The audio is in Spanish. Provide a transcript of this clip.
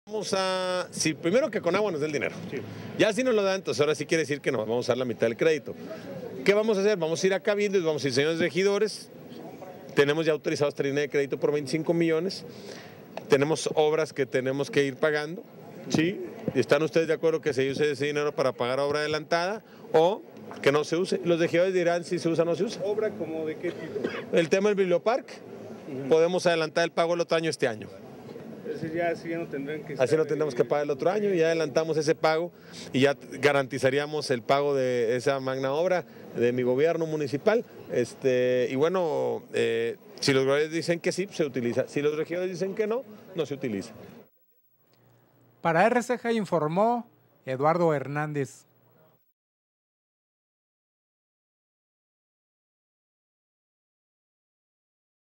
Vamos a, si primero que con agua nos dé el dinero. Sí. Ya si nos lo dan, entonces ahora sí quiere decir que nos vamos a usar la mitad del crédito. ¿Qué vamos a hacer? Vamos a ir a Cabildo y vamos a ir, señores regidores, tenemos ya autorizados esta línea de crédito por 25 millones, tenemos obras que tenemos que ir pagando, ¿sí? ¿Están ustedes de acuerdo que se use ese dinero para pagar obra adelantada o que no se use? Los regidores dirán si se usa o no se usa. ¿Obra como de qué tipo? El tema del Bibliopark, podemos adelantar el pago el otro año este año. Así ya no tendrán que Así no tendremos que pagar el otro año, y ya adelantamos ese pago y ya garantizaríamos el pago de esa magna obra de mi gobierno municipal. Y bueno, si los regidores dicen que sí, se utiliza. Si los regidores dicen que no, no se utiliza. Para RCG informó Eduardo Hernández.